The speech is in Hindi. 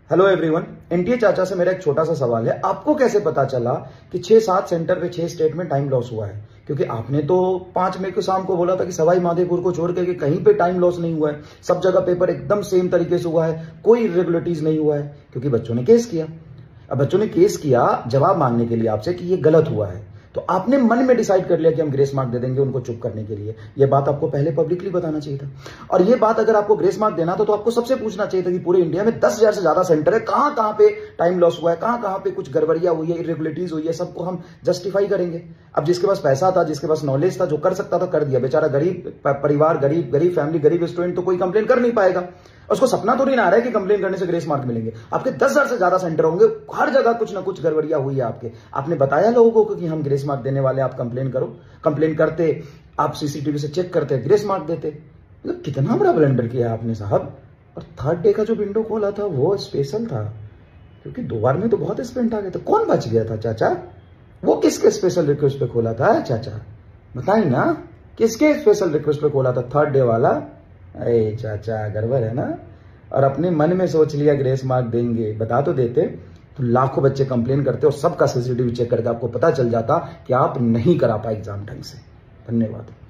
हेलो एवरीवन, एनटीए चाचा से मेरा एक छोटा सा सवाल है। आपको कैसे पता चला कि 6-7 सेंटर पे 6 स्टेट में टाइम लॉस हुआ है? क्योंकि आपने तो 5 मई को शाम को बोला था कि सवाई माधोपुर को छोड़ के कहीं पे टाइम लॉस नहीं हुआ है, सब जगह पेपर एकदम सेम तरीके से हुआ है, कोई इरेगुलरिटीज नहीं हुआ है, क्योंकि बच्चों ने केस किया। अब बच्चों ने केस किया जवाब मांगने के लिए आपसे कि ये गलत हुआ है, तो आपने मन में डिसाइड कर लिया कि हम ग्रेस मार्क दे देंगे उनको चुप करने के लिए। ये बात आपको पहले पब्लिकली बताना चाहिए था। और ये बात अगर आपको ग्रेस मार्क देना था तो आपको सबसे पूछना चाहिए था कि पूरे इंडिया में 10,000 से ज्यादा सेंटर है, कहां कहां पे टाइम लॉस हुआ है, कहां कहां पे कुछ गड़बड़ियां हुई है, इरेगुलरिटीज हुई है, सबको हम जस्टिफाई करेंगे। अब जिसके पास पैसा था, जिसके पास नॉलेज था, जो कर सकता था कर दिया। बेचारा गरीब परिवार, गरीब फैमिली, गरीब स्टूडेंट तो कोई कंप्लेन कर नहीं पाएगा। उसको सपना तो नहीं आ रहा है कि कंप्लेन करने से ग्रेस मार्क मिलेंगे। आपके 10,000 से ज्यादा सेंटर होंगे, हर जगह कुछ ना कुछ गड़बड़ियां हुई है आपके। आपने बताया लोगों को कि हम ग्रेस मार्क देने वाले, आप कंप्लेन करो। कंप्लेन करते, आप सीसीटीवी से चेक करते, ग्रेस मार्क देते। मतलब कितना बड़ा ब्लंडर किया आपने साहब। और थर्ड डे का जो विंडो खोला था वो स्पेशल था, क्योंकि 2 बार में तो बहुत स्टूडेंट आ गए थे। कौन बच गया था चाचा? वो किसके स्पेशल रिक्वेस्ट पे खोला था चाचा? बताइए ना, किसके स्पेशल रिक्वेस्ट पे खोला था थर्ड डे वाला? अरे चाचा गड़बड़ है ना। और अपने मन में सोच लिया ग्रेस मार्क देंगे, बता तो देते तो लाखों बच्चे कंप्लेन करते और सबका सीसीटीवी चेक करके आपको पता चल जाता कि आप नहीं करा पाए एग्जाम ढंग से। धन्यवाद।